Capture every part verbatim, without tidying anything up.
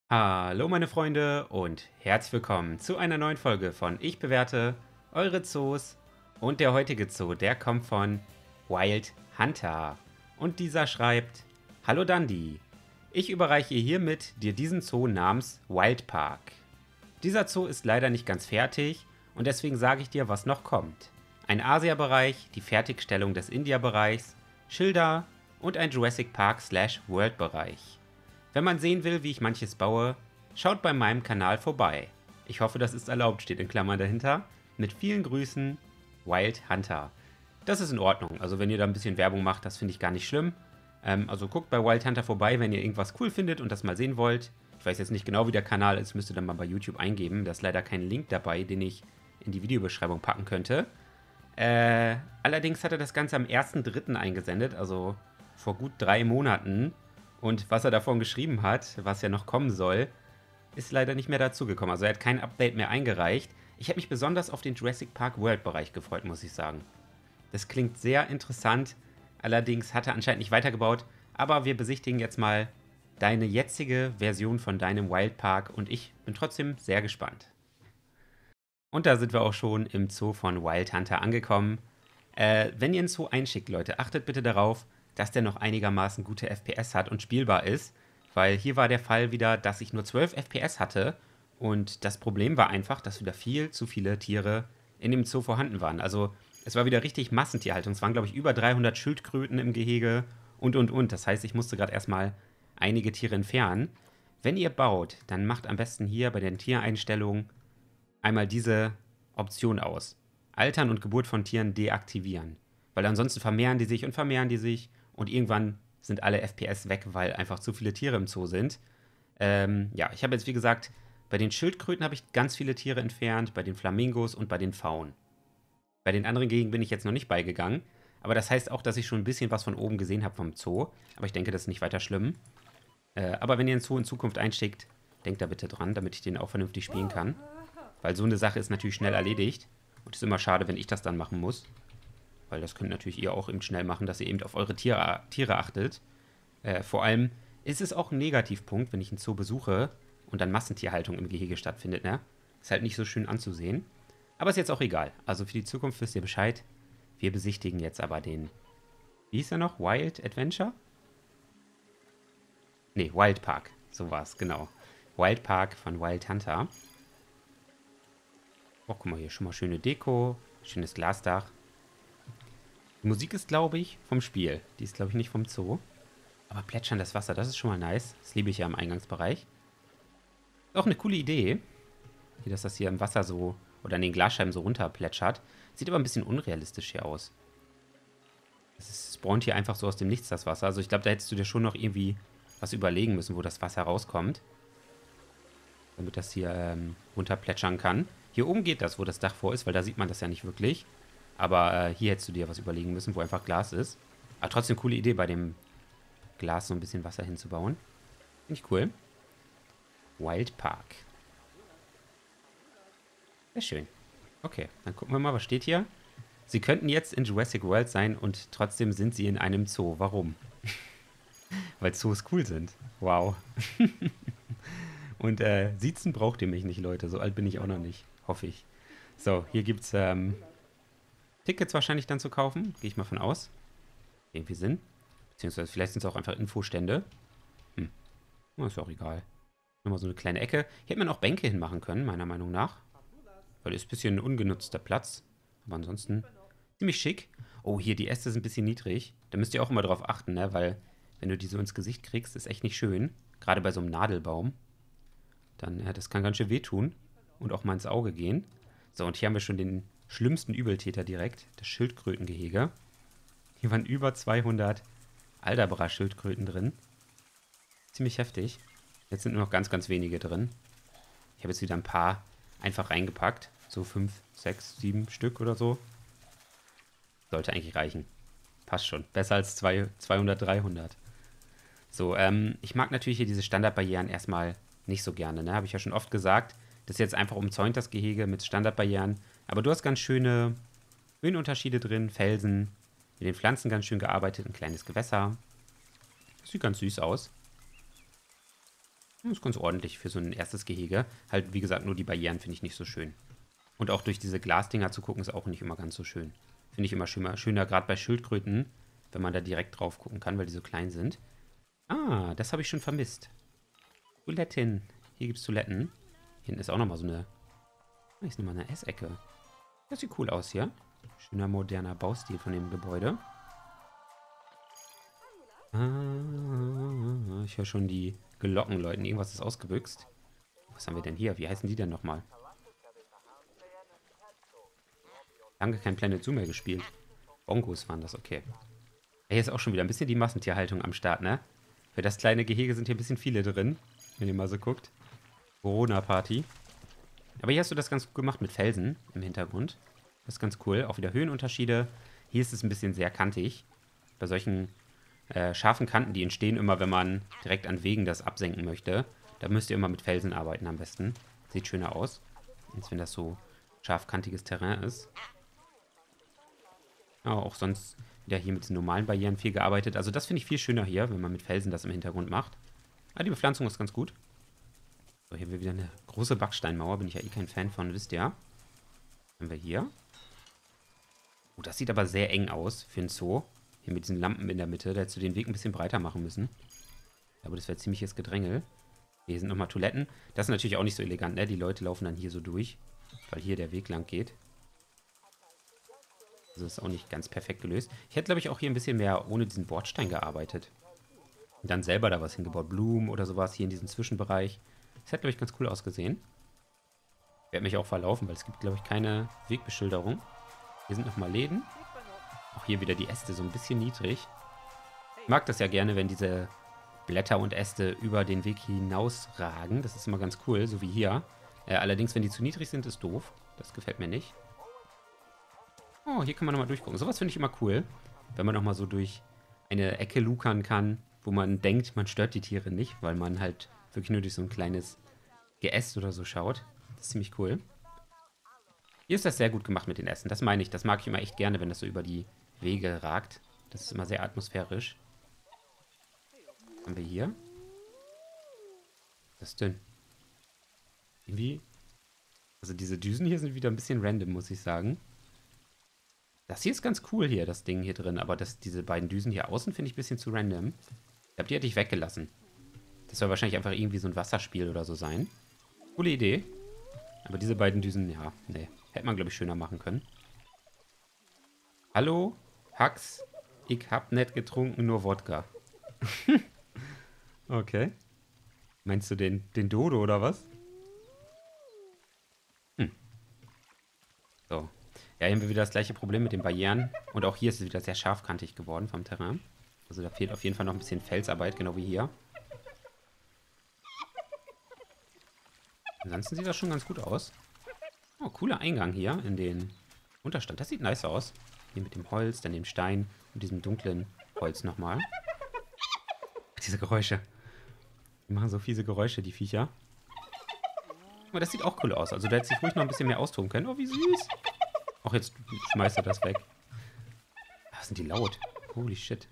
Hallo meine Freunde und herzlich willkommen zu einer neuen Folge von Ich bewerte eure Zoos. Und der heutige Zoo, der kommt von Wild Hunter. Und dieser schreibt: Hallo Dundee, ich überreiche hiermit dir diesen Zoo namens Wild Park. Dieser Zoo ist leider nicht ganz fertig und deswegen sage ich dir, was noch kommt. Ein Asia-Bereich, die Fertigstellung des India-Bereichs, Schilder und ein Jurassic Park slash World-Bereich. Wenn man sehen will, wie ich manches baue, schaut bei meinem Kanal vorbei. Ich hoffe, das ist erlaubt, steht in Klammern dahinter. Mit vielen Grüßen, Wild Hunter. Das ist in Ordnung. Also wenn ihr da ein bisschen Werbung macht, das finde ich gar nicht schlimm. Ähm, also guckt bei Wild Hunter vorbei, wenn ihr irgendwas cool findet und das mal sehen wollt. Ich weiß jetzt nicht genau, wie der Kanal ist, müsst ihr dann mal bei YouTube eingeben. Da ist leider kein Link dabei, den ich in die Videobeschreibung packen könnte. Äh, allerdings hat er das Ganze am ersten dritten eingesendet, also vor gut drei Monaten. Und was er davon geschrieben hat, was ja noch kommen soll, ist leider nicht mehr dazugekommen. Also er hat kein Update mehr eingereicht. Ich habe mich besonders auf den Jurassic Park World Bereich gefreut, muss ich sagen. Das klingt sehr interessant. Allerdings hat er anscheinend nicht weitergebaut. Aber wir besichtigen jetzt mal deine jetzige Version von deinem Wild Park. Und ich bin trotzdem sehr gespannt. Und da sind wir auch schon im Zoo von Wild Hunter angekommen. Äh, wenn ihr einen Zoo einschickt, Leute, achtet bitte darauf, dass der noch einigermaßen gute F P S hat und spielbar ist. Weil hier war der Fall wieder, dass ich nur zwölf F P S hatte. Und das Problem war einfach, dass wieder viel zu viele Tiere in dem Zoo vorhanden waren. Also es war wieder richtig Massentierhaltung. Es waren, glaube ich, über dreihundert Schildkröten im Gehege und, und, und. Das heißt, ich musste gerade erstmal einige Tiere entfernen. Wenn ihr baut, dann macht am besten hier bei den Tiereinstellungen einmal diese Option aus. Altern und Geburt von Tieren deaktivieren. Weil ansonsten vermehren die sich und vermehren die sich und irgendwann sind alle F P S weg, weil einfach zu viele Tiere im Zoo sind. Ähm, ja, ich habe jetzt wie gesagt, bei den Schildkröten habe ich ganz viele Tiere entfernt, bei den Flamingos und bei den Pfauen. Bei den anderen Gegenden bin ich jetzt noch nicht beigegangen, aber das heißt auch, dass ich schon ein bisschen was von oben gesehen habe vom Zoo. Aber ich denke, das ist nicht weiter schlimm. Äh, aber wenn ihr einen Zoo in Zukunft einschickt, denkt da bitte dran, damit ich den auch vernünftig spielen kann. Weil so eine Sache ist natürlich schnell erledigt. Und es ist immer schade, wenn ich das dann machen muss. Weil das könnt natürlich ihr auch eben schnell machen, dass ihr eben auf eure Tiere, Tiere achtet. Äh, vor allem ist es auch ein Negativpunkt, wenn ich einen Zoo besuche und dann Massentierhaltung im Gehege stattfindet, ne? Ist halt nicht so schön anzusehen. Aber ist jetzt auch egal. Also für die Zukunft wisst ihr Bescheid. Wir besichtigen jetzt aber den, wie hieß er noch? Wild Adventure? Ne, Wild Park. So war es, genau. Wild Park von Wild Hunter. Oh, guck mal, hier schon mal schöne Deko. Schönes Glasdach. Die Musik ist, glaube ich, vom Spiel. Die ist, glaube ich, nicht vom Zoo. Aber plätscherndes Wasser, das ist schon mal nice. Das liebe ich ja im Eingangsbereich. Auch eine coole Idee. Hier, dass das hier im Wasser so, oder an den Glasscheiben so runterplätschert. Sieht aber ein bisschen unrealistisch hier aus. Es spawnt hier einfach so aus dem Nichts, das Wasser. Also ich glaube, da hättest du dir schon noch irgendwie was überlegen müssen, wo das Wasser rauskommt. Damit das hier ähm, runterplätschern kann. Hier oben geht das, wo das Dach vor ist, weil da sieht man das ja nicht wirklich. Aber äh, hier hättest du dir was überlegen müssen, wo einfach Glas ist. Aber trotzdem coole Idee, bei dem Glas so ein bisschen Wasser hinzubauen. Finde ich cool. Wild Park. Sehr schön. Okay, dann gucken wir mal, was steht hier. Sie könnten jetzt in Jurassic World sein und trotzdem sind sie in einem Zoo. Warum? Weil Zoos cool sind. Wow. Und äh, siezen braucht ihr mich nicht, Leute. So alt bin ich auch noch nicht. Hoffe ich. So, hier gibt's ähm, Tickets wahrscheinlich dann zu kaufen. Gehe ich mal von aus. Irgendwie Sinn. Beziehungsweise vielleicht sind es auch einfach Infostände. Hm. Oh, ist auch egal. Nochmal so eine kleine Ecke. Hier hätte man auch Bänke hinmachen können, meiner Meinung nach. Weil ist ein bisschen ein ungenutzter Platz. Aber ansonsten ziemlich schick. Oh, hier, die Äste sind ein bisschen niedrig. Da müsst ihr auch immer drauf achten, ne? Weil, wenn du die so ins Gesicht kriegst, ist echt nicht schön. Gerade bei so einem Nadelbaum. Dann, ja, das kann ganz schön wehtun. Und auch mal ins Auge gehen. So, und hier haben wir schon den schlimmsten Übeltäter direkt. Das Schildkrötengehege. Hier waren über zweihundert Aldabra-Schildkröten drin. Ziemlich heftig. Jetzt sind nur noch ganz, ganz wenige drin. Ich habe jetzt wieder ein paar einfach reingepackt. So fünf, sechs, sieben Stück oder so. Sollte eigentlich reichen. Passt schon. Besser als zwei, zweihundert, dreihundert. So, ähm, ich mag natürlich hier diese Standardbarrieren erstmal nicht so gerne, ne? Habe ich ja schon oft gesagt. Das ist jetzt einfach umzäunt, das Gehege mit Standardbarrieren. Aber du hast ganz schöne Höhenunterschiede drin, Felsen. Mit den Pflanzen ganz schön gearbeitet, ein kleines Gewässer. Das sieht ganz süß aus. Das ist ganz ordentlich für so ein erstes Gehege. Halt, wie gesagt, nur die Barrieren finde ich nicht so schön. Und auch durch diese Glasdinger zu gucken, ist auch nicht immer ganz so schön. Finde ich immer schöner, schöner gerade bei Schildkröten, wenn man da direkt drauf gucken kann, weil die so klein sind. Ah, das habe ich schon vermisst. Toiletten. Hier gibt es Toiletten. Hier hinten ist auch nochmal so eine... Hier ist nochmal eine Essecke. Das sieht cool aus hier. Schöner, moderner Baustil von dem Gebäude. Ah, ich höre schon die Glocken läuten. Irgendwas ist ausgebüxt. Was haben wir denn hier? Wie heißen die denn nochmal? Lange kein Planet Zoo mehr gespielt. Bongos waren das, okay. Hier ist auch schon wieder ein bisschen die Massentierhaltung am Start, ne? Für das kleine Gehege sind hier ein bisschen viele drin, wenn ihr mal so guckt. Corona-Party. Aber hier hast du das ganz gut gemacht mit Felsen im Hintergrund. Das ist ganz cool. Auch wieder Höhenunterschiede. Hier ist es ein bisschen sehr kantig. Bei solchen äh, scharfen Kanten, die entstehen immer, wenn man direkt an Wegen das absenken möchte. Da müsst ihr immer mit Felsen arbeiten am besten. Sieht schöner aus, als wenn das so scharfkantiges Terrain ist. Ja, auch sonst wieder hier mit den normalen Barrieren viel gearbeitet. Also das finde ich viel schöner hier, wenn man mit Felsen das im Hintergrund macht. Ah, die Bepflanzung ist ganz gut. So, hier haben wir wieder eine große Backsteinmauer. Bin ich ja eh kein Fan von, wisst ihr. Haben wir hier. Oh, das sieht aber sehr eng aus für einen Zoo. Hier mit diesen Lampen in der Mitte. Da hättest du den Weg ein bisschen breiter machen müssen. Aber das wäre ziemliches Gedrängel. Hier sind nochmal Toiletten. Das ist natürlich auch nicht so elegant, ne? Die Leute laufen dann hier so durch, weil hier der Weg lang geht. Das ist auch nicht ganz perfekt gelöst. Ich hätte, glaube ich, auch hier ein bisschen mehr ohne diesen Bordstein gearbeitet. Und dann selber da was hingebaut. Blumen oder sowas hier in diesem Zwischenbereich. Das hätte, glaube ich, ganz cool ausgesehen. Ich werde mich auch verlaufen, weil es gibt, glaube ich, keine Wegbeschilderung. Hier sind nochmal Läden. Auch hier wieder die Äste so ein bisschen niedrig. Ich mag das ja gerne, wenn diese Blätter und Äste über den Weg hinausragen. Das ist immer ganz cool, so wie hier. Äh, allerdings, wenn die zu niedrig sind, ist doof. Das gefällt mir nicht. Oh, hier kann man nochmal durchgucken. Sowas finde ich immer cool, wenn man nochmal so durch eine Ecke lukern kann, wo man denkt, man stört die Tiere nicht, weil man halt wirklich nur durch so ein kleines Geäst oder so schaut. Das ist ziemlich cool. Hier ist das sehr gut gemacht mit den Ästen. Das meine ich. Das mag ich immer echt gerne, wenn das so über die Wege ragt. Das ist immer sehr atmosphärisch. Was haben wir hier? Was ist das denn? Irgendwie... Also diese Düsen hier sind wieder ein bisschen random, muss ich sagen. Das hier ist ganz cool hier, das Ding hier drin. Aber das, diese beiden Düsen hier außen finde ich ein bisschen zu random. Ich glaube, die hätte ich weggelassen. Das soll wahrscheinlich einfach irgendwie so ein Wasserspiel oder so sein. Coole Idee. Aber diese beiden Düsen, ja, nee. Hätte man, glaube ich, schöner machen können. Hallo, Hax. Ich hab nicht getrunken, nur Wodka. Okay. Meinst du den, den Dodo oder was? Hm. So. Ja, hier haben wir wieder das gleiche Problem mit den Barrieren. Und auch hier ist es wieder sehr scharfkantig geworden vom Terrain. Also da fehlt auf jeden Fall noch ein bisschen Felsarbeit, genau wie hier. Ansonsten sieht das schon ganz gut aus. Oh, cooler Eingang hier in den Unterstand. Das sieht nice aus. Hier mit dem Holz, dann dem Stein und diesem dunklen Holz nochmal. Diese Geräusche. Die machen so fiese Geräusche, die Viecher. Aber das sieht auch cool aus. Also da hätte sich ruhig noch ein bisschen mehr austoben können. Oh, wie süß. Ach, jetzt schmeißt er das weg. Ach, sind die laut. Holy shit.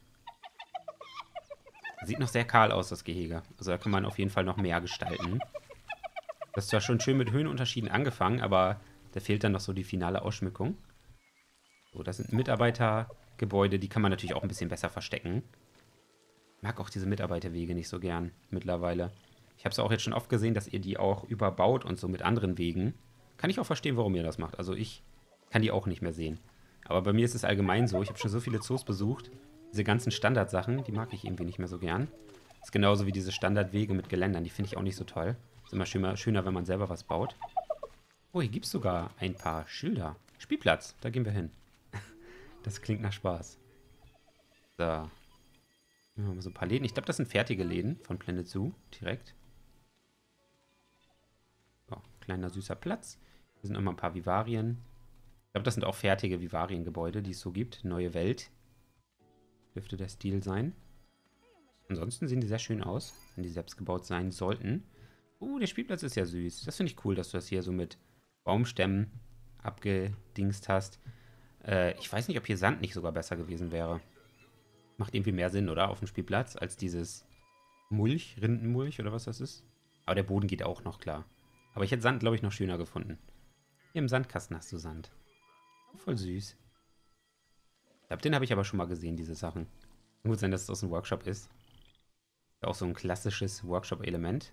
Sieht noch sehr kahl aus, das Gehege. Also da kann man auf jeden Fall noch mehr gestalten. Das ist zwar schon schön mit Höhenunterschieden angefangen, aber da fehlt dann noch so die finale Ausschmückung. So, das sind Mitarbeitergebäude, die kann man natürlich auch ein bisschen besser verstecken. Ich mag auch diese Mitarbeiterwege nicht so gern mittlerweile. Ich habe es auch jetzt schon oft gesehen, dass ihr die auch überbaut und so mit anderen Wegen. Kann ich auch verstehen, warum ihr das macht. Also ich kann die auch nicht mehr sehen. Aber bei mir ist es allgemein so. Ich habe schon so viele Zoos besucht. Diese ganzen Standardsachen, die mag ich irgendwie nicht mehr so gern. Das ist genauso wie diese Standardwege mit Geländern. Die finde ich auch nicht so toll. Ist immer schöner, schöner, wenn man selber was baut. Oh, hier gibt es sogar ein paar Schilder. Spielplatz, da gehen wir hin. Das klingt nach Spaß. So. Hier haben wir so ein paar Läden. Ich glaube, das sind fertige Läden von Planet Zoo. Direkt. So, kleiner süßer Platz. Hier sind nochmal ein paar Vivarien. Ich glaube, das sind auch fertige Vivariengebäude, die es so gibt. Neue Welt. Dürfte der Stil sein. Ansonsten sehen die sehr schön aus, wenn die selbst gebaut sein sollten. Uh, der Spielplatz ist ja süß. Das finde ich cool, dass du das hier so mit Baumstämmen abgedingst hast. Äh, ich weiß nicht, ob hier Sand nicht sogar besser gewesen wäre. Macht irgendwie mehr Sinn, oder? Auf dem Spielplatz, als dieses Mulch, Rindenmulch oder was das ist. Aber der Boden geht auch noch klar. Aber ich hätte Sand, glaube ich, noch schöner gefunden. Hier im Sandkasten hast du Sand. Voll süß. Ich glaube, den habe ich aber schon mal gesehen, diese Sachen. Kann gut sein, dass es aus dem Workshop ist. Auch so ein klassisches Workshop-Element.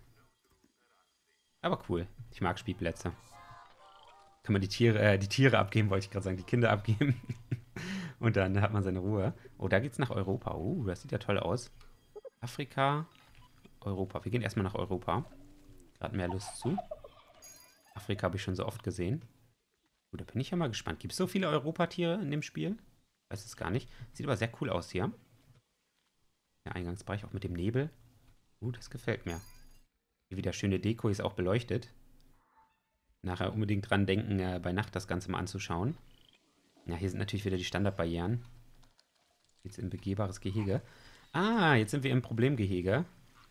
Aber cool. Ich mag Spielplätze. Kann man die Tiere, äh, die Tiere abgeben, wollte ich gerade sagen, die Kinder abgeben. Und dann hat man seine Ruhe. Oh, da geht's nach Europa. Oh, das sieht ja toll aus. Afrika, Europa. Wir gehen erstmal nach Europa. Gerade mehr Lust zu. Afrika habe ich schon so oft gesehen. Oh, da bin ich ja mal gespannt. Gibt es so viele Europatiere in dem Spiel? Weiß es gar nicht. Sieht aber sehr cool aus hier. Der Eingangsbereich auch mit dem Nebel. Uh, das gefällt mir. Hier wieder schöne Deko, ist auch beleuchtet. Nachher unbedingt dran denken, äh, bei Nacht das Ganze mal anzuschauen. Ja, hier sind natürlich wieder die Standardbarrieren. Jetzt in begehbares Gehege. Ah, jetzt sind wir im Problemgehege.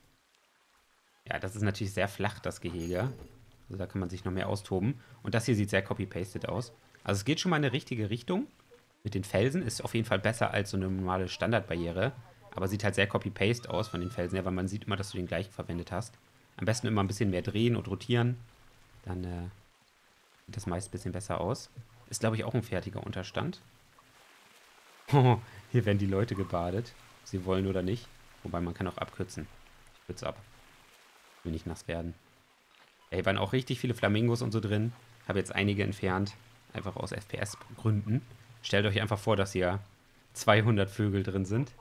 Ja, das ist natürlich sehr flach, das Gehege. Also da kann man sich noch mehr austoben. Und das hier sieht sehr copy-pasted aus. Also es geht schon mal in eine richtige Richtung. Mit den Felsen ist auf jeden Fall besser als so eine normale Standardbarriere. Aber sieht halt sehr copy-paste aus von den Felsen her, weil man sieht immer, dass du den gleichen verwendet hast. Am besten immer ein bisschen mehr drehen und rotieren. Dann äh, sieht das meist ein bisschen besser aus. Ist, glaube ich, auch ein fertiger Unterstand. Oh, hier werden die Leute gebadet. Ob sie wollen oder nicht. Wobei, man kann auch abkürzen. Ich kürze ab. Will nicht nass werden. Ja, hier waren auch richtig viele Flamingos und so drin. Habe jetzt einige entfernt. Einfach aus F P S-Gründen. Stellt euch einfach vor, dass hier zweihundert Vögel drin sind.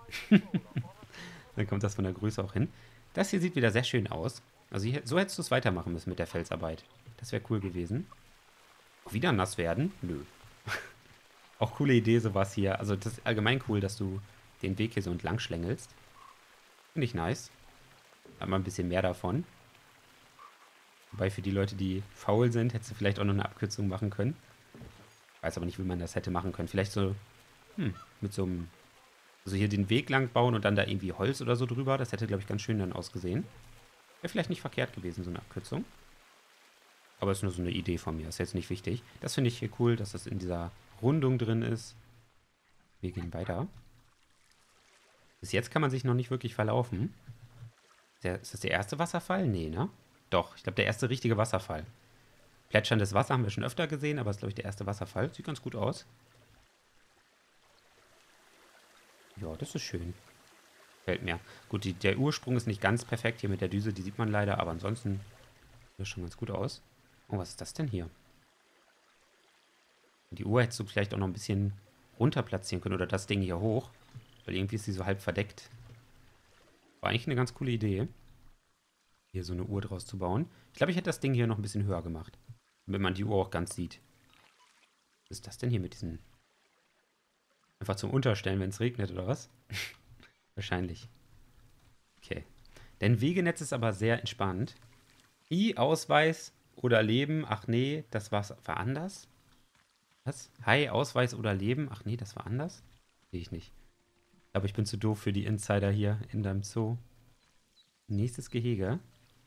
Dann kommt das von der Größe auch hin. Das hier sieht wieder sehr schön aus. Also hier, so hättest du es weitermachen müssen mit der Felsarbeit. Das wäre cool gewesen. Wieder nass werden? Nö. Auch coole Idee, sowas hier. Also das ist allgemein cool, dass du den Weg hier so entlang schlängelst. Finde ich nice. Hat man ein bisschen mehr davon. Wobei für die Leute, die faul sind, hättest du vielleicht auch noch eine Abkürzung machen können. Ich weiß aber nicht, wie man das hätte machen können. Vielleicht so, hm, mit so einem, also hier den Weg lang bauen und dann da irgendwie Holz oder so drüber. Das hätte, glaube ich, ganz schön dann ausgesehen. Wäre vielleicht nicht verkehrt gewesen, so eine Abkürzung. Aber ist nur so eine Idee von mir. Ist jetzt nicht wichtig. Das finde ich hier cool, dass das in dieser Rundung drin ist. Wir gehen weiter. Bis jetzt kann man sich noch nicht wirklich verlaufen. Ist, der, ist das der erste Wasserfall? Nee, ne? Doch, ich glaube, der erste richtige Wasserfall. Plätscherndes Wasser haben wir schon öfter gesehen, aber ist, glaube ich, der erste Wasserfall. Sieht ganz gut aus. Ja, das ist schön. Gefällt mir. Gut, die, der Ursprung ist nicht ganz perfekt hier mit der Düse, die sieht man leider, aber ansonsten sieht das schon ganz gut aus. Oh, was ist das denn hier? Die Uhr hättest du vielleicht auch noch ein bisschen runter platzieren können oder das Ding hier hoch, weil irgendwie ist sie so halb verdeckt. War eigentlich eine ganz coole Idee, hier so eine Uhr draus zu bauen. Ich glaube, ich hätte das Ding hier noch ein bisschen höher gemacht, damit man die Uhr auch ganz sieht. Was ist das denn hier mit diesen... Einfach zum Unterstellen, wenn es regnet, oder was? Wahrscheinlich. Okay. Dein Wegenetz ist aber sehr entspannt. I-Ausweis oder Leben. Ach nee, das war's, war anders. Was? Hi, Ausweis oder Leben. Ach nee, das war anders. Sehe ich nicht. Aber ich bin zu doof für die Insider hier in deinem Zoo. Nächstes Gehege.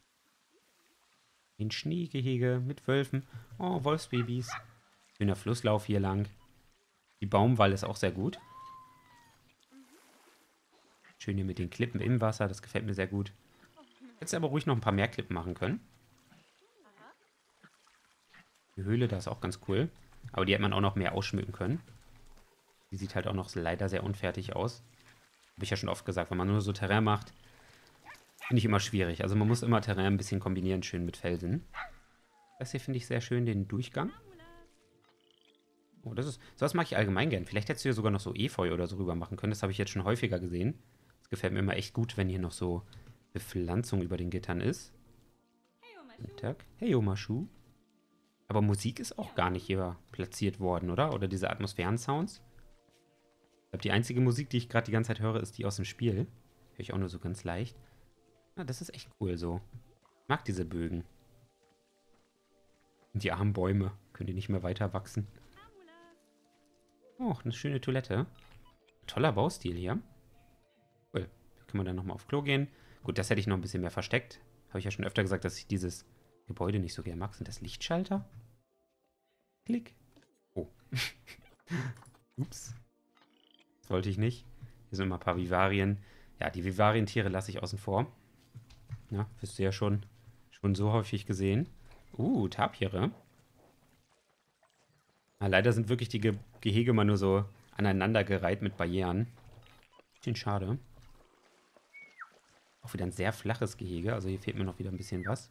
Ein Schneegehege mit Wölfen. Oh, Wolfsbabys. Schöner Flusslauf hier lang. Die Baumwall ist auch sehr gut. Schön hier mit den Klippen im Wasser. Das gefällt mir sehr gut. Hättest aber ruhig noch ein paar mehr Klippen machen können. Die Höhle, da ist auch ganz cool. Aber die hätte man auch noch mehr ausschmücken können. Die sieht halt auch noch leider sehr unfertig aus. Habe ich ja schon oft gesagt, wenn man nur so Terrain macht, finde ich immer schwierig. Also man muss immer Terrain ein bisschen kombinieren, schön mit Felsen. Das hier finde ich sehr schön, den Durchgang. Oh, das ist, sowas mag ich allgemein gern. Vielleicht hättest du hier sogar noch so Efeu oder so rüber machen können. Das habe ich jetzt schon häufiger gesehen. Das gefällt mir immer echt gut, wenn hier noch so Bepflanzung über den Gittern ist. Guten Tag. Hey, Omashu. Aber Musik ist auch gar nicht hier platziert worden, oder? Oder diese Atmosphären-Sounds. Ich glaube, die einzige Musik, die ich gerade die ganze Zeit höre, ist die aus dem Spiel. Höre ich auch nur so ganz leicht. Ah, das ist echt cool so. Ich mag diese Bögen. Und die armen Bäume. Können die nicht mehr weiter wachsen. Oh, eine schöne Toilette. Toller Baustil hier. Cool. Da können wir dann nochmal auf Klo gehen. Gut, das hätte ich noch ein bisschen mehr versteckt. Habe ich ja schon öfter gesagt, dass ich dieses Gebäude nicht so gerne mag. Sind das Lichtschalter? Klick. Oh. Ups. Das wollte ich nicht. Hier sind immer ein paar Vivarien. Ja, die Vivarientiere lasse ich außen vor. Ja, wisst ihr ja schon. Schon so häufig gesehen. Uh, Tapire. Ah, leider sind wirklich die Ge Gehege mal nur so aneinandergereiht mit Barrieren. Bisschen schade. Auch wieder ein sehr flaches Gehege. Also hier fehlt mir noch wieder ein bisschen was.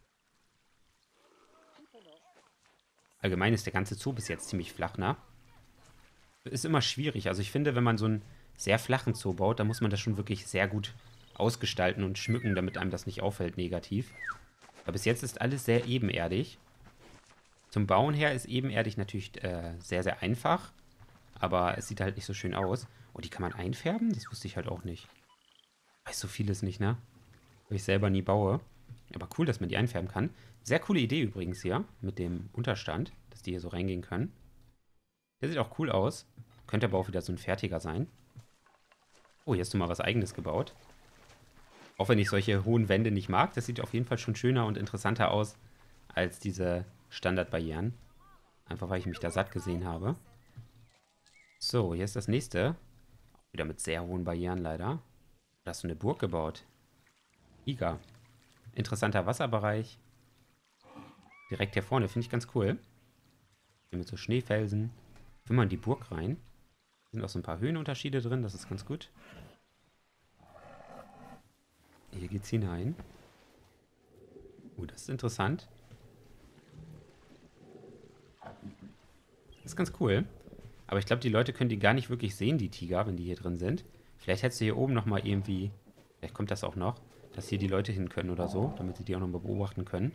Allgemein ist der ganze Zoo bis jetzt ziemlich flach, ne? Ist immer schwierig. Also ich finde, wenn man so einen sehr flachen Zoo baut, dann muss man das schon wirklich sehr gut ausgestalten und schmücken, damit einem das nicht auffällt negativ. Aber bis jetzt ist alles sehr ebenerdig. Zum Bauen her ist ebenerdig natürlich äh, sehr, sehr einfach. Aber es sieht halt nicht so schön aus. Oh, die kann man einfärben? Das wusste ich halt auch nicht. Weiß so vieles nicht, ne? Weil ich selber nie baue. Aber cool, dass man die einfärben kann. Sehr coole Idee übrigens hier mit dem Unterstand, dass die hier so reingehen können. Der sieht auch cool aus. Könnte aber auch wieder so ein fertiger sein. Oh, hier hast du mal was Eigenes gebaut. Auch wenn ich solche hohen Wände nicht mag, das sieht auf jeden Fall schon schöner und interessanter aus als diese Standardbarrieren. Einfach weil ich mich da satt gesehen habe. So, hier ist das nächste. Auch wieder mit sehr hohen Barrieren leider. Da hast du eine Burg gebaut. Giga. Interessanter Wasserbereich. Direkt hier vorne, finde ich ganz cool. Hier mit so Schneefelsen. Will man in die Burg rein. Hier sind auch so ein paar Höhenunterschiede drin, das ist ganz gut. Hier geht's hinein. Oh, das ist interessant. Das ist ganz cool. Aber ich glaube, die Leute können die gar nicht wirklich sehen, die Tiger, wenn die hier drin sind. Vielleicht hättest du hier oben nochmal irgendwie... Vielleicht kommt das auch noch, dass hier die Leute hin können oder so, damit sie die auch nochmal beobachten können.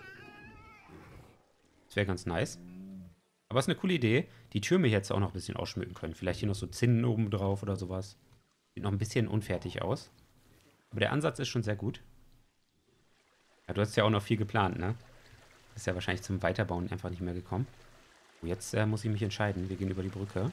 Das wäre ganz nice. Aber es ist eine coole Idee. Die Türme jetzt auch noch ein bisschen ausschmücken können. Vielleicht hier noch so Zinnen oben drauf oder sowas. Sieht noch ein bisschen unfertig aus. Aber der Ansatz ist schon sehr gut. Ja, du hast ja auch noch viel geplant, ne? Ist ja wahrscheinlich zum Weiterbauen einfach nicht mehr gekommen. Oh, jetzt äh, muss ich mich entscheiden. Wir gehen über die Brücke.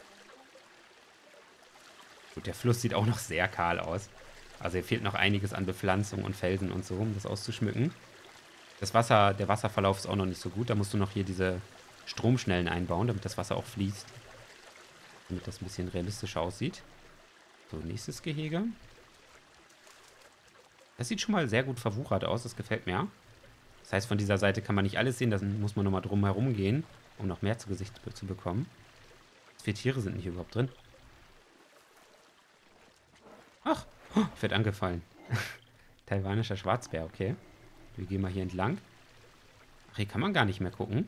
Gut, der Fluss sieht auch noch sehr kahl aus. Also hier fehlt noch einiges an Bepflanzung und Felsen und so, um das auszuschmücken. Das Wasser, der Wasserverlauf ist auch noch nicht so gut. Da musst du noch hier diese Stromschnellen einbauen, damit das Wasser auch fließt. Damit das ein bisschen realistischer aussieht. So, nächstes Gehege. Das sieht schon mal sehr gut verwuchert aus, das gefällt mir. Das heißt, von dieser Seite kann man nicht alles sehen, da muss man nochmal drum herum gehen, um noch mehr zu Gesicht zu bekommen. Was für Tiere sind denn hier überhaupt drin? Ach, oh, ich werde angefallen. Taiwanischer Schwarzbär, okay. Wir gehen mal hier entlang. Ach, hier kann man gar nicht mehr gucken.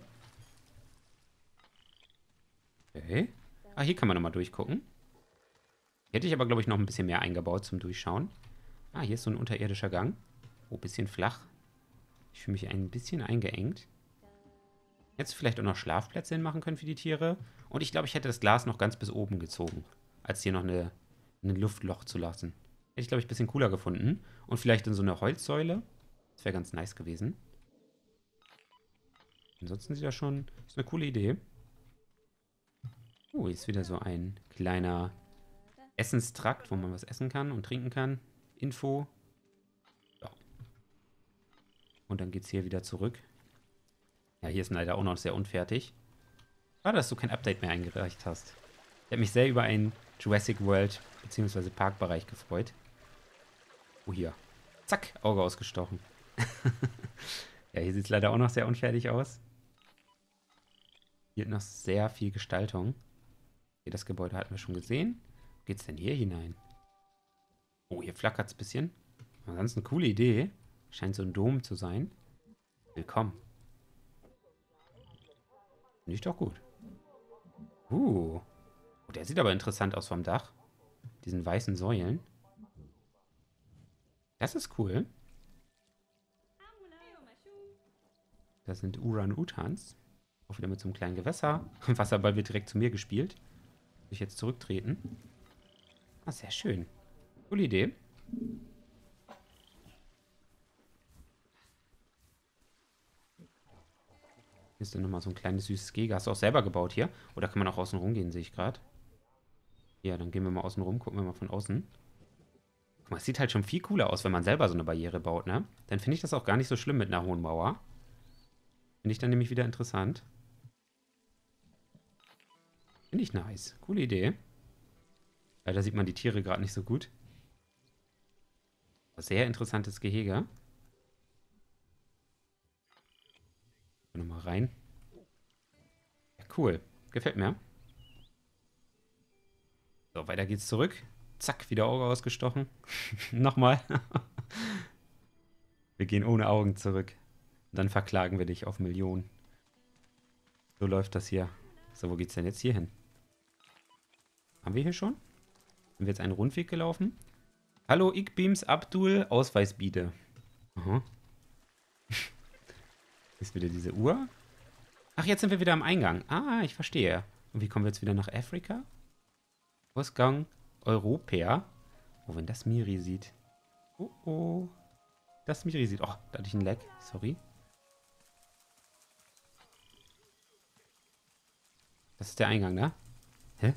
Okay. Ah, hier kann man nochmal durchgucken. Hier hätte ich aber, glaube ich, noch ein bisschen mehr eingebaut zum Durchschauen. Ah, hier ist so ein unterirdischer Gang. Oh, bisschen flach. Ich fühle mich ein bisschen eingeengt. Jetzt vielleicht auch noch Schlafplätze hinmachen können für die Tiere. Und ich glaube, ich hätte das Glas noch ganz bis oben gezogen, als hier noch eine, ein Luftloch zu lassen. Hätte ich, glaube ich, ein bisschen cooler gefunden. Und vielleicht in so eine Holzsäule. Das wäre ganz nice gewesen. Ansonsten sieht das schon... Ist eine coole Idee. Oh, hier ist wieder so ein kleiner Essenstrakt, wo man was essen kann und trinken kann. Info. Ja. Und dann geht es hier wieder zurück. Ja, hier ist leider auch noch sehr unfertig. Schade, dass du kein Update mehr eingereicht hast. Ich habe mich sehr über einen Jurassic World bzw. Parkbereich gefreut. Oh, hier. Zack, Auge ausgestochen. Ja, hier sieht es leider auch noch sehr unfertig aus. Hier hat noch sehr viel Gestaltung. Hier, das Gebäude hatten wir schon gesehen. Wo geht's denn hier hinein? Oh, hier flackert es ein bisschen. Aber ganz eine coole Idee. Scheint so ein Dom zu sein. Willkommen. Finde ich doch gut. Uh. Oh, der sieht aber interessant aus vom Dach. Diesen weißen Säulen. Das ist cool. Das sind Uran-Utans. Auch wieder mit so einem kleinen Gewässer. Wasserball wird direkt zu mir gespielt. Soll ich jetzt zurücktreten? Ah, sehr schön. Coole Idee. Hier ist dann nochmal so ein kleines süßes Gehege. Hast du auch selber gebaut hier? Oder kann man auch außen rum gehen, sehe ich gerade. Ja, dann gehen wir mal außen rum, gucken wir mal von außen. Guck mal, es sieht halt schon viel cooler aus, wenn man selber so eine Barriere baut, ne? Dann finde ich das auch gar nicht so schlimm mit einer hohen Mauer. Finde ich dann nämlich wieder interessant. Finde ich nice. Coole Idee. Leider sieht man die Tiere gerade nicht so gut. Sehr interessantes Gehege. einfach rein. Ja, cool. Gefällt mir. So, weiter geht's zurück. Zack, wieder Auge ausgestochen. Nochmal. Wir gehen ohne Augen zurück. Dann verklagen wir dich auf Millionen. So läuft das hier. So, wo geht's denn jetzt hier hin? Haben wir hier schon? Sind wir jetzt einen Rundweg gelaufen? Hallo, Ikbeams Abdul, Ausweis biete. Aha. Ist wieder diese Uhr? Ach, jetzt sind wir wieder am Eingang. Ah, ich verstehe. Und wie kommen wir jetzt wieder nach Afrika? Ausgang Europa. Oh, wenn das Miri sieht. Oh, oh. Das Miri sieht. Oh, da hatte ich einen Lag. Sorry. Das ist der Eingang, ne? Hä?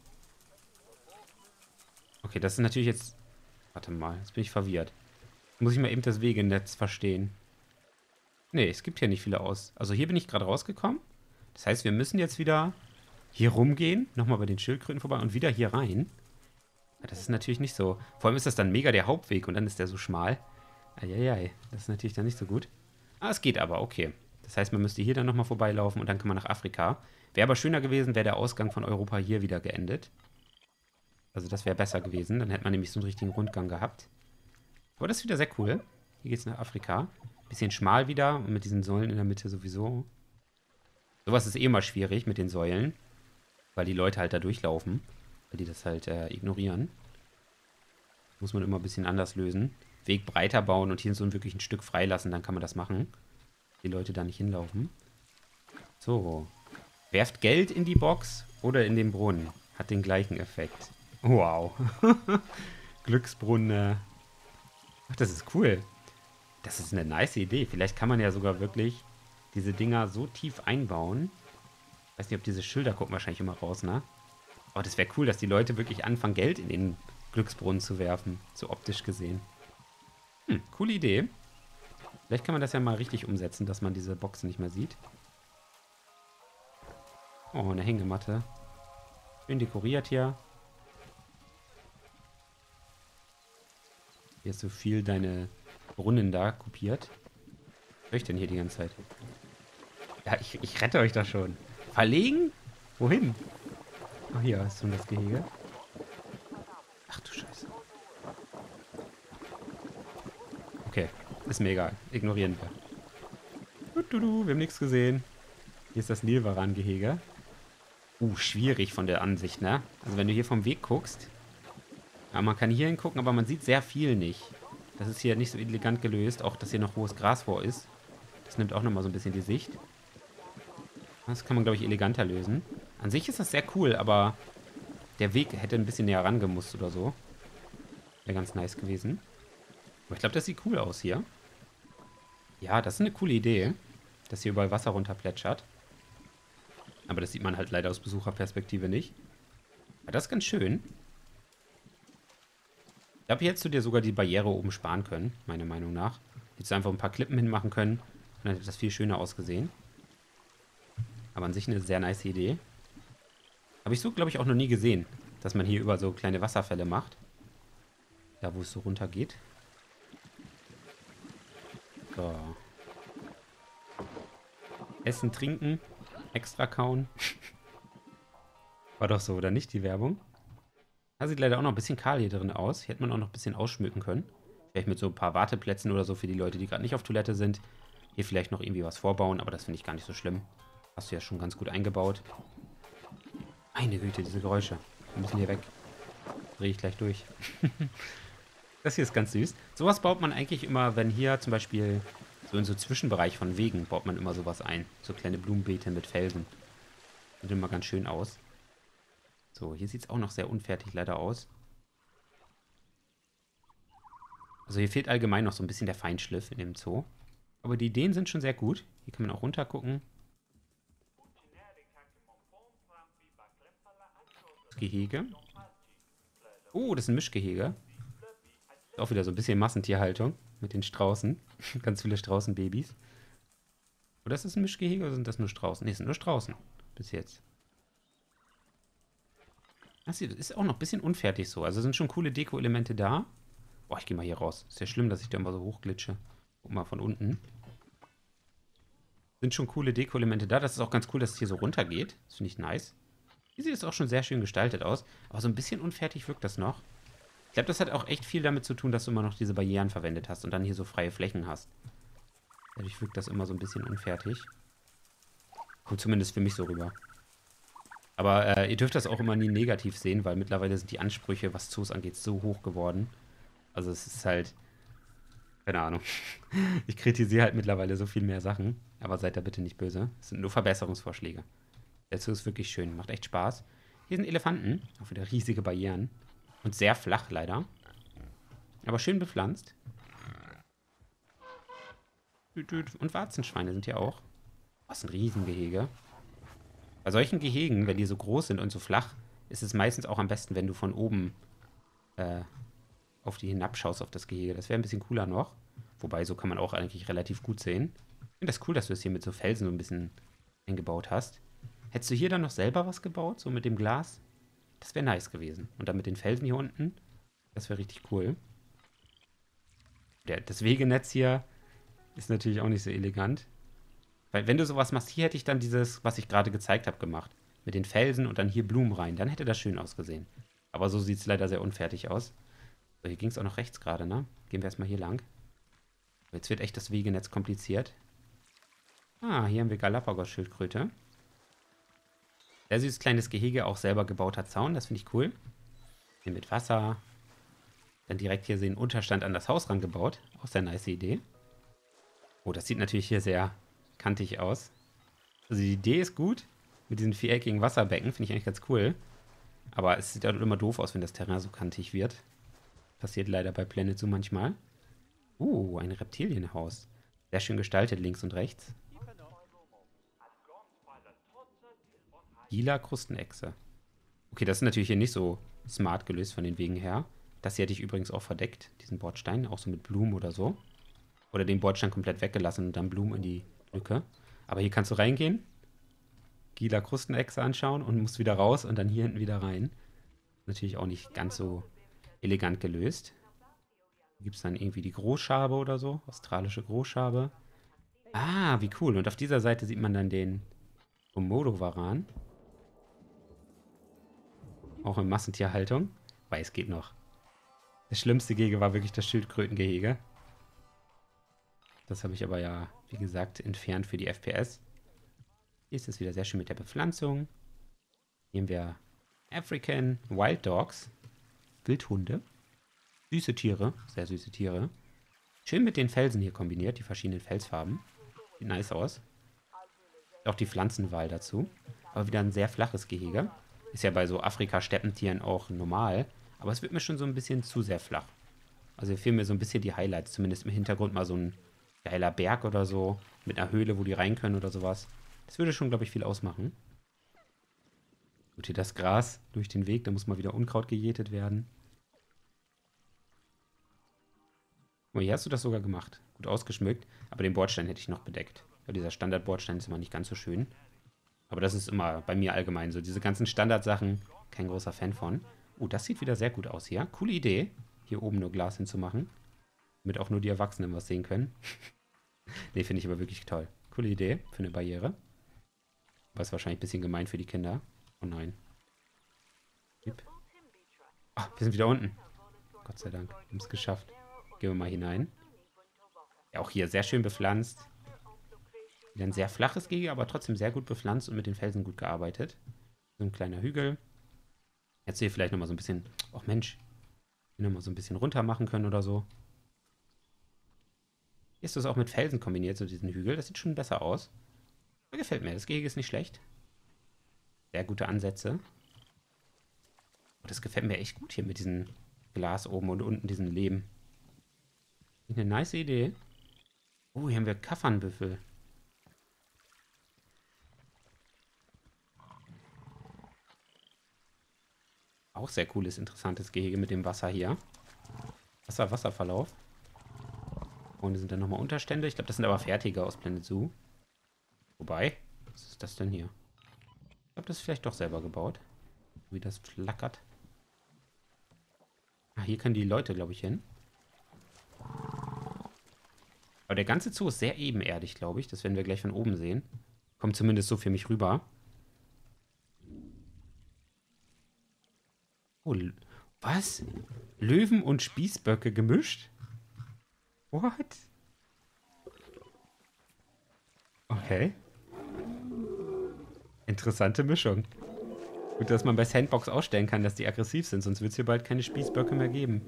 Okay, das ist natürlich jetzt... Warte mal, jetzt bin ich verwirrt. Muss ich mal eben das Wegenetz verstehen. Nee, es gibt hier nicht viele aus. Also hier bin ich gerade rausgekommen. Das heißt, wir müssen jetzt wieder hier rumgehen. Nochmal bei den Schildkröten vorbei und wieder hier rein. Ja, das ist natürlich nicht so. Vor allem ist das dann mega der Hauptweg und dann ist der so schmal. Eieiei, das ist natürlich dann nicht so gut. Ah, es geht aber, okay. Das heißt, man müsste hier dann nochmal vorbeilaufen und dann kann man nach Afrika. Wäre aber schöner gewesen, wäre der Ausgang von Europa hier wieder geendet. Also das wäre besser gewesen. Dann hätte man nämlich so einen richtigen Rundgang gehabt. Aber das ist wieder sehr cool. Hier geht es nach Afrika. Bisschen schmal wieder und mit diesen Säulen in der Mitte sowieso. Sowas ist eh immer schwierig mit den Säulen. Weil die Leute halt da durchlaufen. Weil die das halt äh, ignorieren. Muss man immer ein bisschen anders lösen. Weg breiter bauen und hier so wirklich ein Stück freilassen, dann kann man das machen. Die Leute da nicht hinlaufen. So. Werft Geld in die Box oder in den Brunnen. Hat den gleichen Effekt. Wow. Glücksbrunnen. Ach, das ist cool. Das ist eine nice Idee. Vielleicht kann man ja sogar wirklich diese Dinger so tief einbauen. Ich weiß nicht, ob diese Schilder gucken wahrscheinlich immer raus, ne? Aber das wäre cool, dass die Leute wirklich anfangen, Geld in den Glücksbrunnen zu werfen. So optisch gesehen. Hm, coole Idee. Vielleicht kann man das ja mal richtig umsetzen, dass man diese Boxen nicht mehr sieht. Oh, eine Hängematte. Schön dekoriert hier. Hier ist so viel deine Brunnen da kopiert. Was soll ich denn hier die ganze Zeit? Ja, ich, ich rette euch da schon. Verlegen? Wohin? Ach, hier ist so das Gehege. Ach du Scheiße. Okay, ist mir egal. Ignorieren wir. Du, du, du, wir haben nichts gesehen. Hier ist das Nilwaran-Gehege. Uh, schwierig von der Ansicht, ne? Also wenn du hier vom Weg guckst. Ja, man kann hier hingucken, aber man sieht sehr viel nicht. Das ist hier nicht so elegant gelöst. Auch, dass hier noch hohes Gras vor ist. Das nimmt auch nochmal so ein bisschen die Sicht. Das kann man, glaube ich, eleganter lösen. An sich ist das sehr cool, aber der Weg hätte ein bisschen näher rangemusst oder so. Wäre ganz nice gewesen. Aber ich glaube, das sieht cool aus hier. Ja, das ist eine coole Idee, dass hier überall Wasser runterplätschert. Aber das sieht man halt leider aus Besucherperspektive nicht. Aber das ist ganz schön. Ich glaube, hier hättest du dir sogar die Barriere oben sparen können, meiner Meinung nach. Hättest du einfach ein paar Klippen hinmachen können und dann hätte das viel schöner ausgesehen. Aber an sich eine sehr nice Idee. Habe ich so, glaube ich, auch noch nie gesehen, dass man hier über so kleine Wasserfälle macht. Da, wo es so runter geht. So. Essen, trinken, extra kauen. War doch so, oder nicht, die Werbung? Da sieht leider auch noch ein bisschen kahl hier drin aus. Hier hätte man auch noch ein bisschen ausschmücken können. Vielleicht mit so ein paar Warteplätzen oder so für die Leute, die gerade nicht auf Toilette sind. Hier vielleicht noch irgendwie was vorbauen, aber das finde ich gar nicht so schlimm. Hast du ja schon ganz gut eingebaut. Meine Güte, diese Geräusche. Wir müssen hier weg. Drehe ich gleich durch. Das hier ist ganz süß. Sowas baut man eigentlich immer, wenn hier zum Beispiel so in so Zwischenbereich von Wegen baut man immer sowas ein. So kleine Blumenbeete mit Felsen. Sieht immer ganz schön aus. So, hier sieht es auch noch sehr unfertig leider aus. Also hier fehlt allgemein noch so ein bisschen der Feinschliff in dem Zoo. Aber die Ideen sind schon sehr gut. Hier kann man auch runter gucken. Das Gehege. Oh, das ist ein Mischgehege. Ist auch wieder so ein bisschen Massentierhaltung mit den Straußen. Ganz viele Straußenbabys. Oder ist das ein Mischgehege oder sind das nur Straußen? Ne, es sind nur Straußen. Bis jetzt. Das ist auch noch ein bisschen unfertig so. Also sind schon coole Deko-Elemente da. Boah, ich gehe mal hier raus. Ist ja schlimm, dass ich da immer so hochglitsche. Guck mal von unten. Sind schon coole Deko-Elemente da. Das ist auch ganz cool, dass es hier so runtergeht. Das finde ich nice. Hier sieht es auch schon sehr schön gestaltet aus. Aber so ein bisschen unfertig wirkt das noch. Ich glaube, das hat auch echt viel damit zu tun, dass du immer noch diese Barrieren verwendet hast und dann hier so freie Flächen hast. Dadurch wirkt das immer so ein bisschen unfertig. Kommt zumindest für mich so rüber. Aber äh, ihr dürft das auch immer nie negativ sehen, weil mittlerweile sind die Ansprüche, was Zoos angeht, so hoch geworden. Also es ist halt, keine Ahnung. Ich kritisiere halt mittlerweile so viel mehr Sachen. Aber seid da bitte nicht böse. Es sind nur Verbesserungsvorschläge. Der Zoo ist wirklich schön, macht echt Spaß. Hier sind Elefanten, auch wieder riesige Barrieren. Und sehr flach leider. Aber schön bepflanzt. Und Warzenschweine sind hier auch. Was ein Riesengehege. Bei solchen Gehegen, wenn die so groß sind und so flach, ist es meistens auch am besten, wenn du von oben äh, auf die hinabschaust auf das Gehege. Das wäre ein bisschen cooler noch. Wobei, so kann man auch eigentlich relativ gut sehen. Ich finde das cool, dass du es hier mit so Felsen so ein bisschen eingebaut hast. Hättest du hier dann noch selber was gebaut, so mit dem Glas? Das wäre nice gewesen. Und dann mit den Felsen hier unten, das wäre richtig cool. Der, das Wegenetz hier ist natürlich auch nicht so elegant. Weil wenn du sowas machst, hier hätte ich dann dieses, was ich gerade gezeigt habe, gemacht. Mit den Felsen und dann hier Blumen rein. Dann hätte das schön ausgesehen. Aber so sieht es leider sehr unfertig aus. So, hier ging es auch noch rechts gerade, ne? Gehen wir erstmal hier lang. Jetzt wird echt das Wegenetz kompliziert. Ah, hier haben wir Galapagos-Schildkröte. Sehr süßes kleines Gehege, auch selber gebauter Zaun. Das finde ich cool. Hier mit Wasser. Dann direkt hier den Unterstand an das Haus rangebaut. Auch sehr nice Idee. Oh, das sieht natürlich hier sehr kantig aus. Also die Idee ist gut. Mit diesen viereckigen Wasserbecken finde ich eigentlich ganz cool. Aber es sieht halt immer doof aus, wenn das Terrain so kantig wird. Passiert leider bei Planet Zoo manchmal. Uh, ein Reptilienhaus. Sehr schön gestaltet, links und rechts. Gila Krustenechse. Okay, das ist natürlich hier nicht so smart gelöst von den Wegen her. Das hier hätte ich übrigens auch verdeckt, diesen Bordstein, auch so mit Blumen oder so. Oder den Bordstein komplett weggelassen und dann Blumen in die Lücke. Aber hier kannst du reingehen, Gila Krustenechse anschauen und musst wieder raus und dann hier hinten wieder rein. Natürlich auch nicht ganz so elegant gelöst. Hier gibt es dann irgendwie die Großschabe oder so, australische Großschabe. Ah, wie cool. Und auf dieser Seite sieht man dann den Komodo-Varan. Auch in Massentierhaltung. Weil es geht noch. Das schlimmste Gehege war wirklich das Schildkrötengehege. Das habe ich aber ja, wie gesagt, entfernt für die F P S. Hier ist es wieder sehr schön mit der Bepflanzung. Hier haben wir African Wild Dogs. Wildhunde. Süße Tiere. Sehr süße Tiere. Schön mit den Felsen hier kombiniert, die verschiedenen Felsfarben. Sieht nice aus. Auch die Pflanzenwahl dazu. Aber wieder ein sehr flaches Gehege. Ist ja bei so Afrika-Steppentieren auch normal. Aber es wird mir schon so ein bisschen zu sehr flach. Also hier fehlen mir so ein bisschen die Highlights. Zumindest im Hintergrund mal so ein geiler Berg oder so. Mit einer Höhle, wo die rein können oder sowas. Das würde schon, glaube ich, viel ausmachen. Gut, hier das Gras durch den Weg. Da muss mal wieder Unkraut gejätet werden. Oh, hier hast du das sogar gemacht. Gut ausgeschmückt. Aber den Bordstein hätte ich noch bedeckt. Ja, dieser Standard-Bordstein ist immer nicht ganz so schön. Aber das ist immer bei mir allgemein so. Diese ganzen Standardsachen, kein großer Fan von. Oh, das sieht wieder sehr gut aus hier. Coole Idee, hier oben nur Glas hinzumachen. Damit auch nur die Erwachsenen was sehen können. Ne, finde ich aber wirklich toll. Coole Idee für eine Barriere. Aber ist wahrscheinlich ein bisschen gemein für die Kinder. Oh nein. Ah, wir sind wieder unten. Gott sei Dank, wir haben es geschafft. Gehen wir mal hinein. Ja, auch hier sehr schön bepflanzt. Wieder ein sehr flaches Gehege, aber trotzdem sehr gut bepflanzt und mit den Felsen gut gearbeitet. So ein kleiner Hügel. Jetzt hier vielleicht nochmal so ein bisschen, ach Mensch, hier nochmal so ein bisschen runter machen können oder so. Hier ist das auch mit Felsen kombiniert, so diesen Hügel. Das sieht schon besser aus. Das gefällt mir, das Gehege ist nicht schlecht. Sehr gute Ansätze. Das gefällt mir echt gut hier mit diesem Glas oben und unten diesen Lehm. Eine nice Idee. Oh, hier haben wir Kaffernbüffel. Auch sehr cooles, interessantes Gehege mit dem Wasser hier. Wasser, Wasserverlauf. Und sind dann nochmal Unterstände. Ich glaube, das sind aber fertige aus Planet Zoo. Wobei, was ist das denn hier? Ich glaube, das ist vielleicht doch selber gebaut. Wie das flackert. Ah, hier können die Leute, glaube ich, hin. Aber der ganze Zoo ist sehr ebenerdig, glaube ich. Das werden wir gleich von oben sehen. Kommt zumindest so für mich rüber. Oh, was? Löwen und Spießböcke gemischt? What? Okay. Interessante Mischung. Gut, dass man bei Sandbox ausstellen kann, dass die aggressiv sind, sonst wird es hier bald keine Spießböcke mehr geben.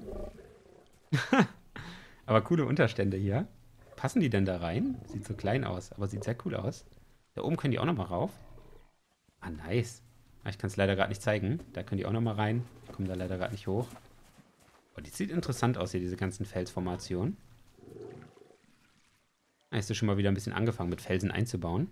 Aber coole Unterstände hier. Passen die denn da rein? Sieht so klein aus, aber sieht sehr cool aus. Da oben können die auch nochmal rauf. Ah, nice. Ah, ich kann es leider gerade nicht zeigen. Da können die auch nochmal rein. Kommen da leider gerade nicht hoch. Oh, die sieht interessant aus hier, diese ganzen Felsformationen. Da ist schon mal wieder ein bisschen angefangen, mit Felsen einzubauen.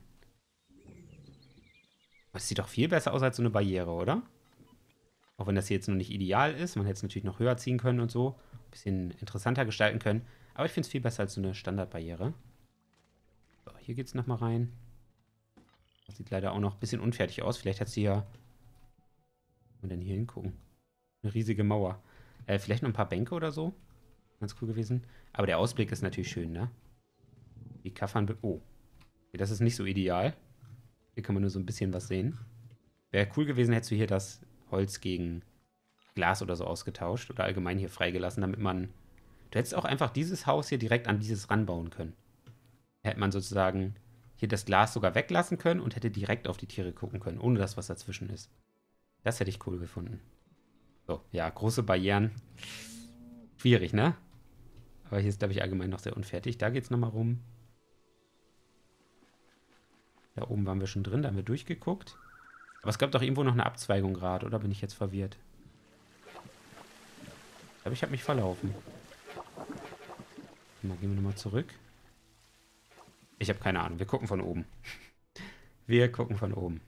Das sieht doch viel besser aus als so eine Barriere, oder? Auch wenn das hier jetzt noch nicht ideal ist. Man hätte es natürlich noch höher ziehen können und so. Ein bisschen interessanter gestalten können. Aber ich finde es viel besser als so eine Standardbarriere. So, hier geht es nochmal rein. Das sieht leider auch noch ein bisschen unfertig aus. Vielleicht hat sie ja... Wo denn hier hingucken? Eine riesige Mauer. Äh, vielleicht noch ein paar Bänke oder so. Ganz cool gewesen. Aber der Ausblick ist natürlich schön, ne? Die Kaffern... Oh. Okay, das ist nicht so ideal. Hier kann man nur so ein bisschen was sehen. Wäre cool gewesen, hättest du hier das Holz gegen Glas oder so ausgetauscht. Oder allgemein hier freigelassen, damit man... Du hättest auch einfach dieses Haus hier direkt an dieses ranbauen können. Hätte man sozusagen hier das Glas sogar weglassen können und hätte direkt auf die Tiere gucken können, ohne dass was dazwischen ist. Das hätte ich cool gefunden. So, ja, große Barrieren. Schwierig, ne? Aber hier ist, glaube ich, allgemein noch sehr unfertig. Da geht es nochmal rum. Da oben waren wir schon drin, da haben wir durchgeguckt. Aber es gab doch irgendwo noch eine Abzweigung gerade, oder bin ich jetzt verwirrt? Ich glaube, ich habe mich verlaufen. Mal gehen wir nochmal zurück. Ich habe keine Ahnung. Wir gucken von oben. Wir gucken von oben.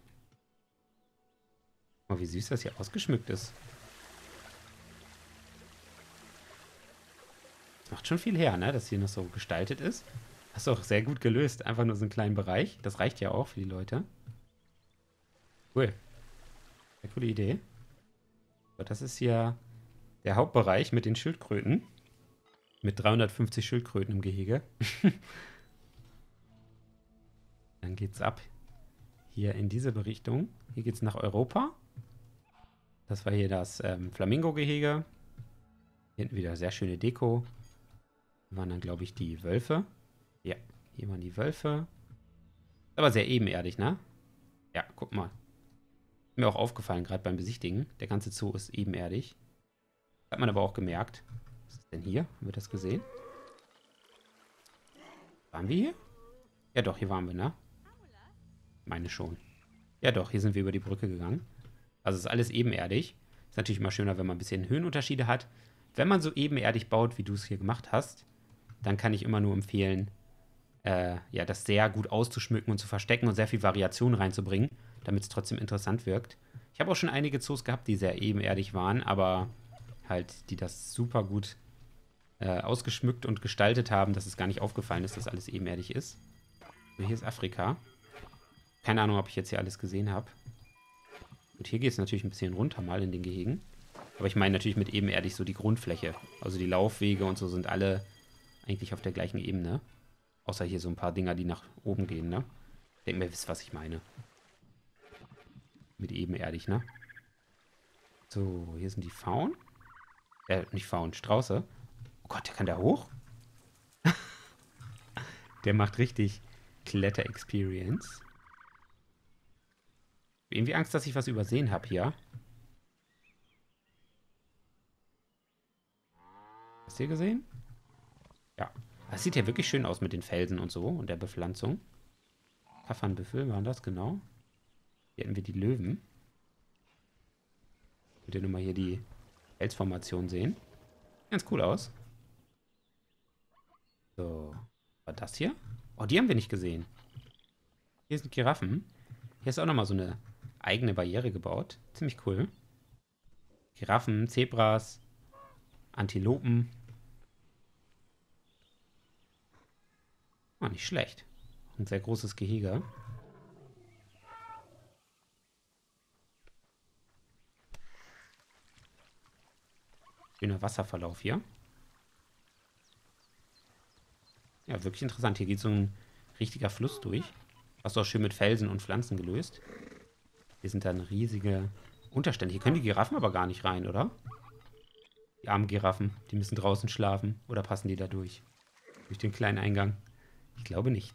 Oh, wie süß das hier ausgeschmückt ist. Das macht schon viel her, ne? Dass hier noch so gestaltet ist. Hast du auch sehr gut gelöst. Einfach nur so einen kleinen Bereich. Das reicht ja auch für die Leute. Cool. Sehr coole Idee. So, das ist hier der Hauptbereich mit den Schildkröten. Mit dreihundertfünfzig Schildkröten im Gehege. Dann geht's ab. Hier in diese Richtung. Hier geht's nach Europa. Das war hier das ähm, Flamingo-Gehege. Hier hinten wieder sehr schöne Deko. Hier waren dann, glaube ich, die Wölfe. Ja, hier waren die Wölfe. Aber sehr ebenerdig, ne? Ja, guck mal. Mir auch aufgefallen, gerade beim Besichtigen. Der ganze Zoo ist ebenerdig. Hat man aber auch gemerkt. Was ist denn hier? Haben wir das gesehen? Waren wir hier? Ja doch, hier waren wir, ne? Meine schon. Ja doch, hier sind wir über die Brücke gegangen. Also ist alles ebenerdig. Ist natürlich immer schöner, wenn man ein bisschen Höhenunterschiede hat. Wenn man so ebenerdig baut, wie du es hier gemacht hast, dann kann ich immer nur empfehlen, äh, ja, das sehr gut auszuschmücken und zu verstecken und sehr viel Variation reinzubringen, damit es trotzdem interessant wirkt. Ich habe auch schon einige Zoos gehabt, die sehr ebenerdig waren, aber halt, die das super gut äh, ausgeschmückt und gestaltet haben, dass es gar nicht aufgefallen ist, dass alles ebenerdig ist. Und hier ist Afrika. Keine Ahnung, ob ich jetzt hier alles gesehen habe. Und hier geht es natürlich ein bisschen runter mal in den Gehegen. Aber ich meine natürlich mit ebenerdig so die Grundfläche. Also die Laufwege und so sind alle eigentlich auf der gleichen Ebene. Außer hier so ein paar Dinger, die nach oben gehen, ne? Ich denke, ihr wisst, was ich meine. Mit ebenerdig, ne? So, hier sind die Pfauen. Äh, nicht Pfauen, Strauße. Oh Gott, der kann da hoch? Der macht richtig Kletter-Experience. Irgendwie Angst, dass ich was übersehen habe hier. Hast du hier gesehen? Ja. Das sieht ja wirklich schön aus mit den Felsen und so und der Bepflanzung. Kaffernbüffel waren das, genau. Hier hätten wir die Löwen. Könnt ihr nur mal hier die Felsformation sehen. Ganz cool aus. So. War das hier? Oh, die haben wir nicht gesehen. Hier sind Giraffen. Hier ist auch nochmal so eine eigene Barriere gebaut. Ziemlich cool. Giraffen, Zebras, Antilopen. Oh, nicht schlecht. Ein sehr großes Gehege. Schöner Wasserverlauf hier. Ja, wirklich interessant. Hier geht so ein richtiger Fluss durch. Hast du auch schön mit Felsen und Pflanzen gelöst. Hier sind dann riesige Unterstände. Hier können die Giraffen aber gar nicht rein, oder? Die armen Giraffen, die müssen draußen schlafen. Oder passen die da durch? Durch den kleinen Eingang? Ich glaube nicht.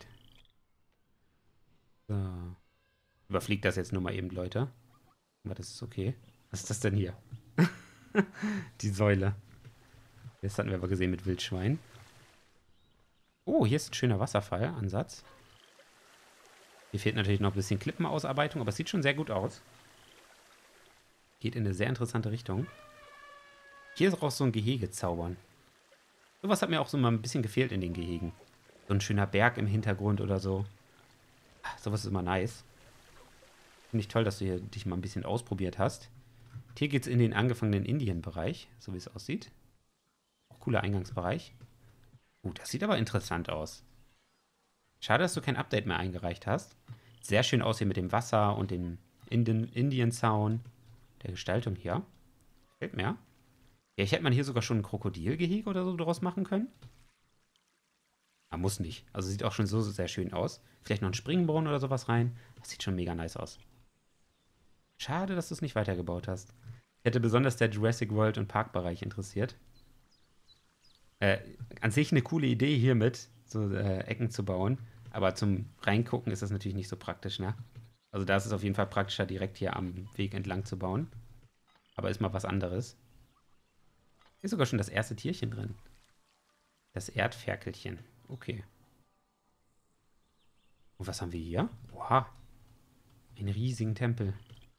So. Überfliegt das jetzt nur mal eben, Leute. Aber das ist okay. Was ist das denn hier? Die Säule. Das hatten wir aber gesehen mit Wildschwein. Oh, hier ist ein schöner Wasserfallansatz. Hier fehlt natürlich noch ein bisschen Klippenausarbeitung, aber es sieht schon sehr gut aus. Geht in eine sehr interessante Richtung. Hier ist auch so ein Gehege zaubern. Sowas hat mir auch so mal ein bisschen gefehlt in den Gehegen. So ein schöner Berg im Hintergrund oder so. Ach, sowas ist immer nice. Finde ich toll, dass du hier dich mal ein bisschen ausprobiert hast. Hier geht es in den angefangenen Indien-Bereich, so wie es aussieht. Auch cooler Eingangsbereich. Uh, das sieht aber interessant aus. Schade, dass du kein Update mehr eingereicht hast. Sehr schön aus hier mit dem Wasser und dem Indien-Zaun. Der Gestaltung hier. Gefällt mir. Ja, ich hätte man hier sogar schon ein Krokodilgehege oder so draus machen können. Ah, muss nicht. Also sieht auch schon so sehr schön aus. Vielleicht noch ein Springbrunnen oder sowas rein. Das sieht schon mega nice aus. Schade, dass du es nicht weitergebaut hast. Ich hätte besonders der Jurassic World und Parkbereich interessiert. Äh, an sich eine coole Idee hiermit, so äh, Ecken zu bauen. Aber zum Reingucken ist das natürlich nicht so praktisch, ne? Also da ist es auf jeden Fall praktischer, direkt hier am Weg entlang zu bauen. Aber ist mal was anderes. Hier ist sogar schon das erste Tierchen drin. Das Erdferkelchen. Okay. Und was haben wir hier? Wow. Einen riesigen Tempel.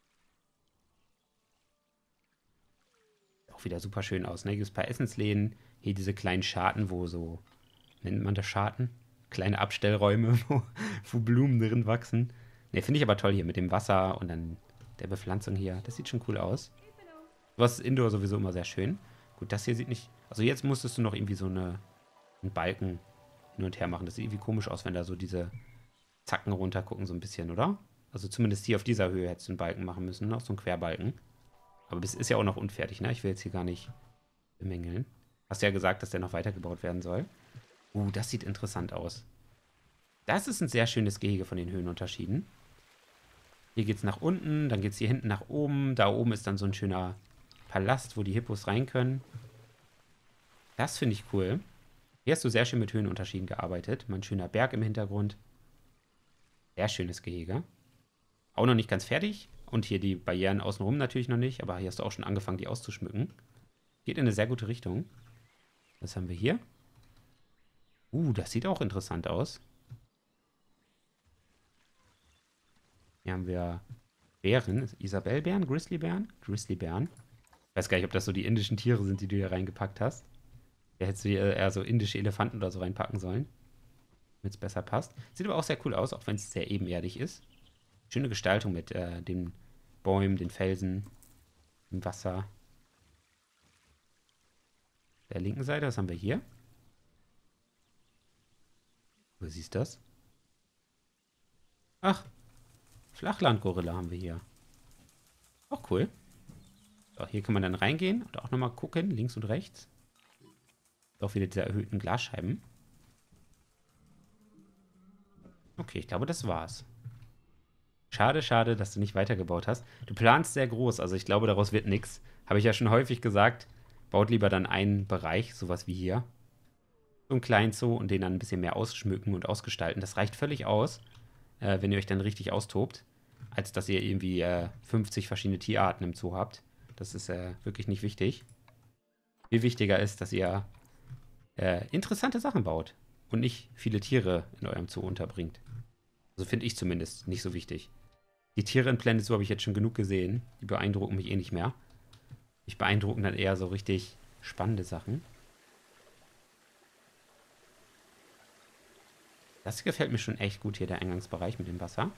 Auch wieder super schön aus, ne? Hier gibt es ein paar Essensläden. Hier diese kleinen Scharten, wo so, nennt man das Scharten? Kleine Abstellräume, wo, wo Blumen drin wachsen. Ne, finde ich aber toll hier mit dem Wasser und dann der Bepflanzung hier. Das sieht schon cool aus. Was ist Indoor sowieso immer sehr schön. Gut, das hier sieht nicht... Also jetzt musstest du noch irgendwie so eine, einen Balken hin und her machen. Das sieht irgendwie komisch aus, wenn da so diese Zacken runtergucken so ein bisschen, oder? Also zumindest hier auf dieser Höhe hättest du einen Balken machen müssen, noch so einen Querbalken. Aber das ist ja auch noch unfertig, ne? Ich will jetzt hier gar nicht bemängeln. Hast du ja gesagt, dass der noch weitergebaut werden soll. Uh, das sieht interessant aus. Das ist ein sehr schönes Gehege von den Höhenunterschieden. Hier geht es nach unten, dann geht es hier hinten nach oben. Da oben ist dann so ein schöner Palast, wo die Hippos rein können. Das finde ich cool. Hier hast du sehr schön mit Höhenunterschieden gearbeitet. Mal ein schöner Berg im Hintergrund. Sehr schönes Gehege. Auch noch nicht ganz fertig. Und hier die Barrieren außenrum natürlich noch nicht. Aber hier hast du auch schon angefangen, die auszuschmücken. Geht in eine sehr gute Richtung. Was haben wir hier? Uh, das sieht auch interessant aus. Hier haben wir Bären. Isabellbären? Grizzlybären? Grizzlybären. Ich weiß gar nicht, ob das so die indischen Tiere sind, die du hier reingepackt hast. Da hättest du hier eher so indische Elefanten oder so reinpacken sollen. Damit es besser passt. Sieht aber auch sehr cool aus, auch wenn es sehr ebenerdig ist. Schöne Gestaltung mit äh, den Bäumen, den Felsen, dem Wasser. Der linken Seite, was haben wir hier? Wo siehst du das? Ach, Flachlandgorilla haben wir hier. Auch cool. So, hier kann man dann reingehen und auch nochmal gucken, links und rechts. Auch wieder diese erhöhten Glasscheiben. Okay, ich glaube, das war's. Schade, schade, dass du nicht weitergebaut hast. Du planst sehr groß, also ich glaube, daraus wird nichts. Habe ich ja schon häufig gesagt. Baut lieber dann einen Bereich, sowas wie hier. So einen kleinen Zoo und den dann ein bisschen mehr ausschmücken und ausgestalten. Das reicht völlig aus, äh, wenn ihr euch dann richtig austobt, als dass ihr irgendwie äh, fünfzig verschiedene Tierarten im Zoo habt. Das ist äh, wirklich nicht wichtig. Viel wichtiger ist, dass ihr äh, interessante Sachen baut und nicht viele Tiere in eurem Zoo unterbringt. Also finde ich zumindest nicht so wichtig. Die Tiere in Planet Zoo habe ich jetzt schon genug gesehen. Die beeindrucken mich eh nicht mehr. Mich beeindrucken dann eher so richtig spannende Sachen. Das gefällt mir schon echt gut hier, der Eingangsbereich mit dem Wasser.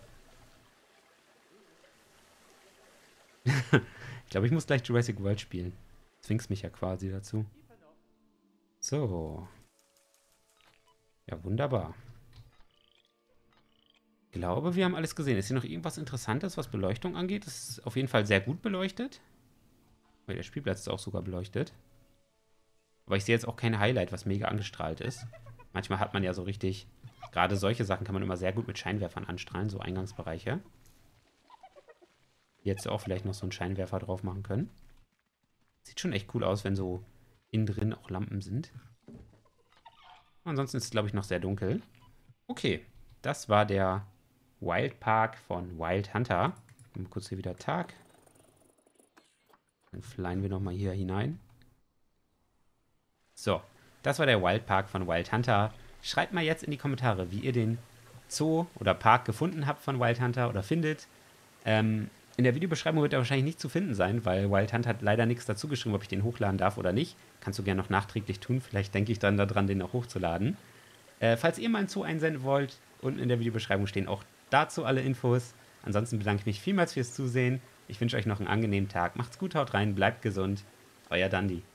Ich glaube, ich muss gleich Jurassic World spielen. Zwingst mich ja quasi dazu. So. Ja, wunderbar. Ich glaube, wir haben alles gesehen. Ist hier noch irgendwas Interessantes, was Beleuchtung angeht? Das ist auf jeden Fall sehr gut beleuchtet. Weil der Spielplatz ist auch sogar beleuchtet. Aber ich sehe jetzt auch kein Highlight, was mega angestrahlt ist. Manchmal hat man ja so richtig, gerade solche Sachen kann man immer sehr gut mit Scheinwerfern anstrahlen, so Eingangsbereiche. Jetzt auch vielleicht noch so einen Scheinwerfer drauf machen können. Sieht schon echt cool aus, wenn so innen drin auch Lampen sind. Ansonsten ist es, glaube ich, noch sehr dunkel. Okay, das war der Wildpark von Wild Hunter. Mal kurz hier wieder Tag. Dann flyen wir nochmal hier hinein. So, das war der Wildpark von Wild Hunter. Schreibt mal jetzt in die Kommentare, wie ihr den Zoo oder Park gefunden habt von Wild Hunter oder findet. Ähm, in der Videobeschreibung wird er wahrscheinlich nicht zu finden sein, weil Wild Hunter hat leider nichts dazu geschrieben, ob ich den hochladen darf oder nicht. Kannst du gerne noch nachträglich tun. Vielleicht denke ich dann daran, den auch hochzuladen. Äh, falls ihr mal einen Zoo einsenden wollt, unten in der Videobeschreibung stehen auch dazu alle Infos. Ansonsten bedanke ich mich vielmals fürs Zusehen. Ich wünsche euch noch einen angenehmen Tag. Macht's gut, haut rein, bleibt gesund. Euer Dandi.